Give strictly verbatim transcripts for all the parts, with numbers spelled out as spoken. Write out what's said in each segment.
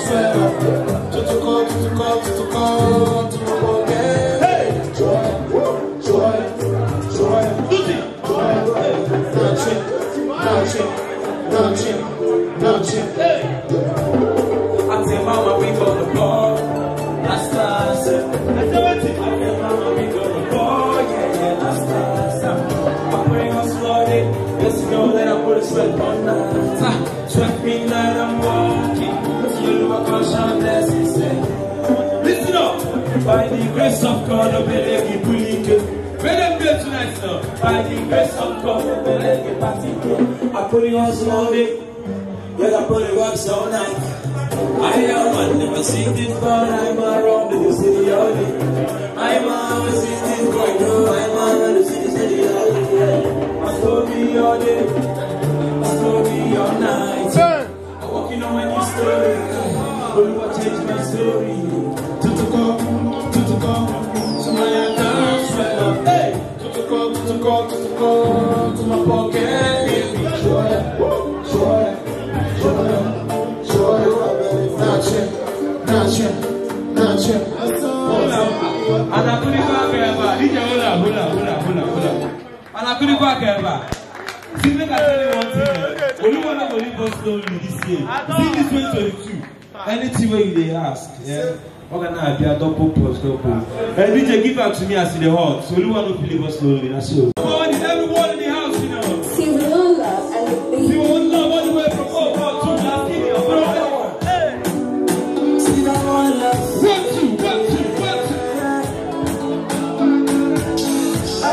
swear up. To to call, to to call, to to call, to my pocket. Hey, joy, joy, joy, joy. Nothing, nothing, nothing, nothing. Hey, I tell mama we go to ball. Last time, I tell mama we go to ball. Yeah, yeah, last time. I'm putting on slowly. Just know that I put a sweat on night. Sweat me like I'm walking. You walk on shoulders and say, listen up. By the grace of God, I believe you believe it. Where them go tonight, sir? By the grace of God, I believe you party. I put it on slowly. But I put it works all night. I am one, never seen this, but I'm around the city all day. I'm a city going through. I'm around the city all day. My story all day. My story all night. I'm walking on my new story. Only what changed my story. To to go, to to go. So my dance right up. Hey, to to go, to to go, to to go. To my pocket, baby. Joy, joy, joy, joy. Nache, nache, nache. And I couldn't go again. D J, hula, hula, hula, hula, hula. And I couldn't go again. See, make I tell you one thing. Only one of the people stole me this year. See this twenty twenty-two. Anything where they ask, yeah. What can I be a double post, double? And D J, give back to me as in the heart. So only one of the people stole me. That's all. Everyone in the house, you know. See, we all love and we see, we all love all the way from oh, God to last year. See, that one love. One, two, one, two, one, two. Oh,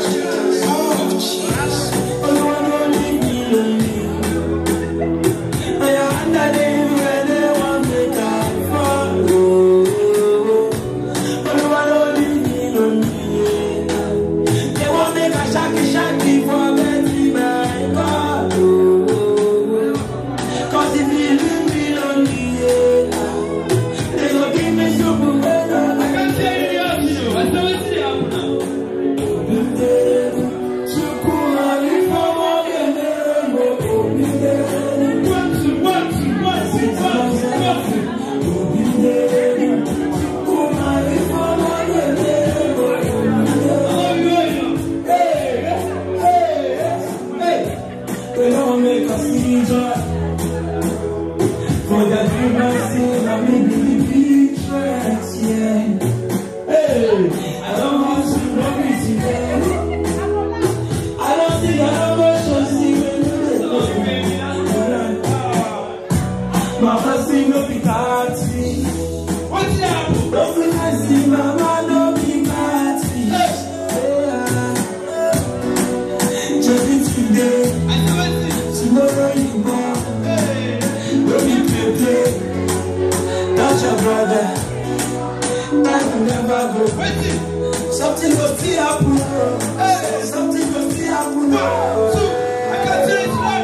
something will still happen. Hey, something will still happen. One, two, I can say it now.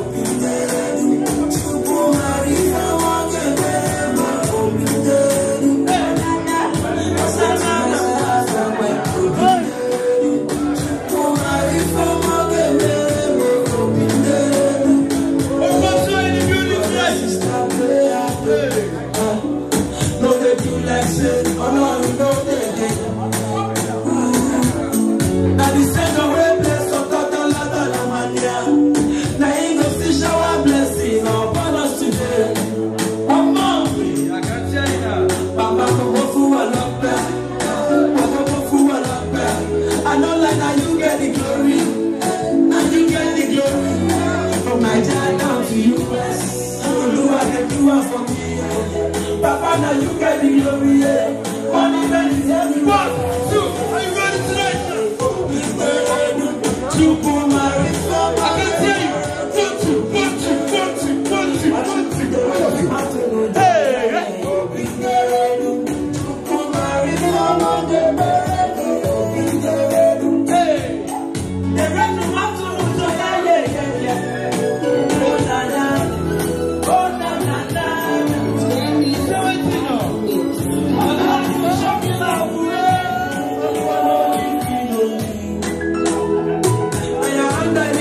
Papa, now you get the glory, yeah. One event is every one, two, are you ready tonight? Two, pull my wrist up. I can tell you. One, two, one, two, one, two, one, two, one, two, one, two. Hey, hey. Pull my wrist up on the bed. Hey. The rest of my soul, so yeah, yeah, yeah, yeah. Oh, na, na. Oh, na, na, na. Under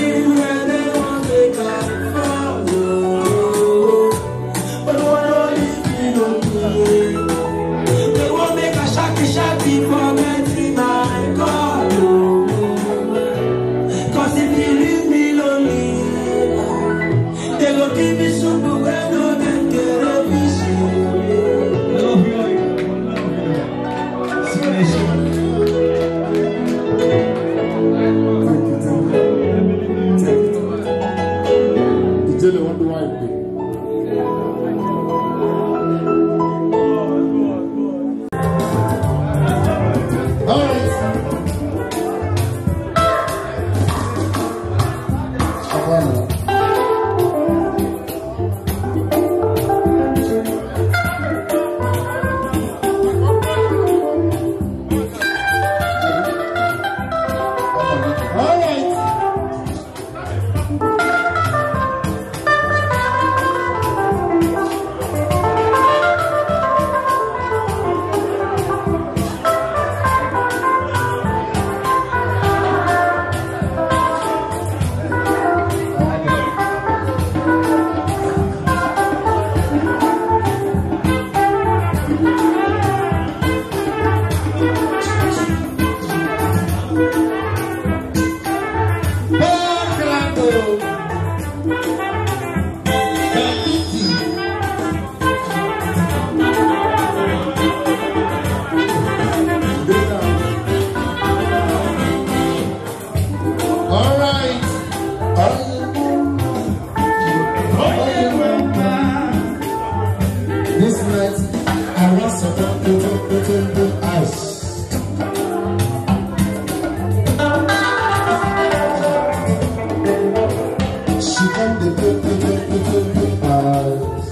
This night, I want some little, little, little ice. She want the little, little, little, little ice.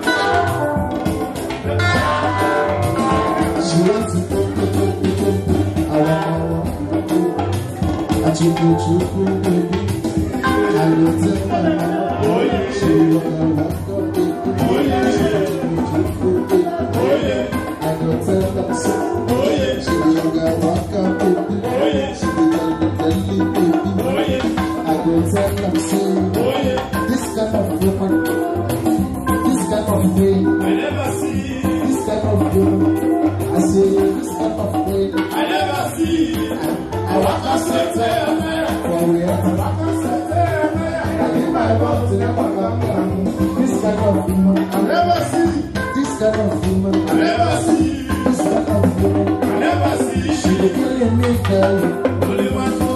She wants the little, little, little, little ice. I check the truth, baby. I will tell my mama. She will come back. I go tell them so. She will go walk up with me. She will go baby. I go tell them so. This kind of woman, this kind of way, I never see. This kind of woman, I say this kind of way, I never see. I walk a set for where I walk a set. I give my love to them. This kind of woman, I never see. This kind of woman, I never see. This kind of woman, I never see. She be killing me, girl. Only one more.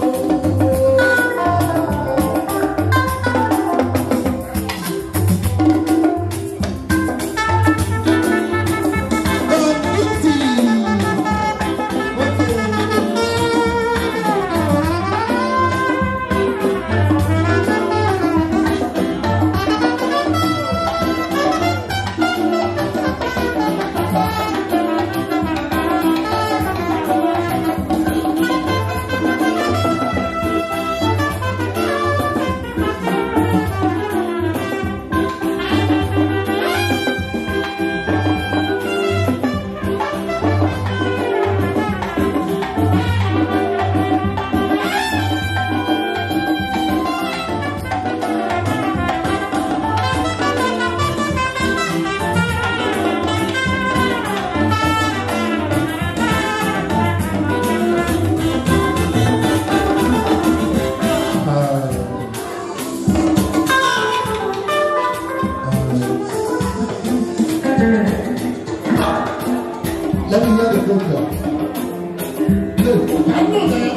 Let me hear the broker. Look, I'm not there.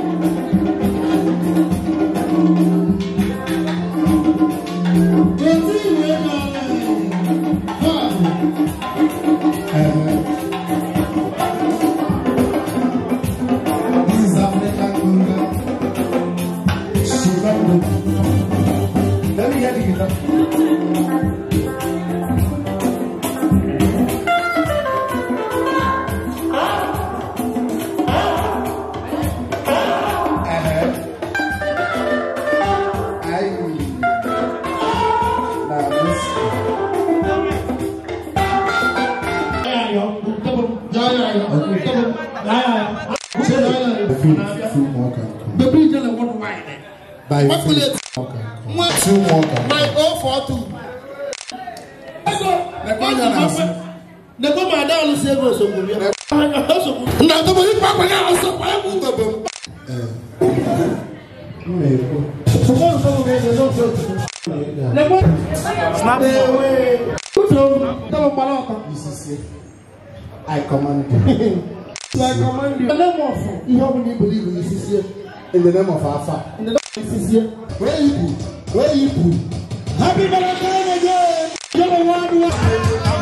This is African conga. Let me hear the guitar. By two more can my oh for two. The government down the same so good. Now the money papa now so why would the snap away. I command you. I command you. The name of you have me believe in this year. In the name of our Father. In the name of this year. Where you put? Where you put? Happy Valentine again. You're the one.